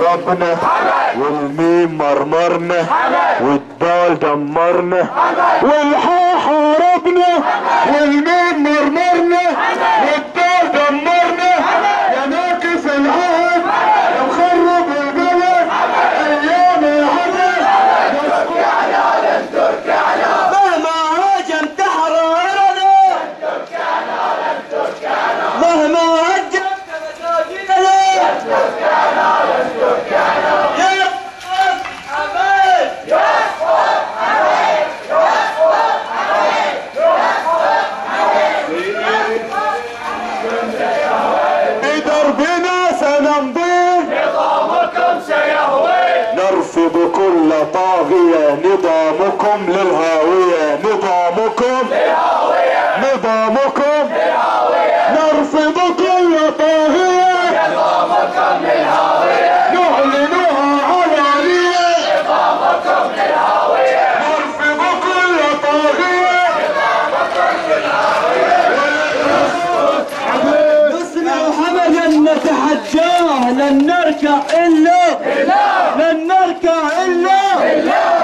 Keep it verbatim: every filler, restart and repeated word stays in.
ضربنا والميم مرمرنا والدال دمرنا والحاء حاربنا والميم مرمرنا والدال دمرنا يا ناقص العهد يا مخرب البلد ايام العهد يا تركي على لن تركي على مهما هاجم تحررنا لن تركي على لن تركي على مهما هاجم مساجدنا لن تركي على لن تركي على يا اخوان حبايب يا اخوان حبايب يا اخوان حبايب يا اخوان حبايب بدربنا سنمضي نظامكم سيهوي نرفض كل طاغية نظامكم للهاوية نظامكم للهاوية نظامكم للهاوية نرفض كل طاغية نظامكم للهاوية نعلنها علانية نظامكم للهاوية نرفض كل طاغية نظامكم للهاوية نسمع حملا نتحجاه لن نركع إلا لن نركع إلا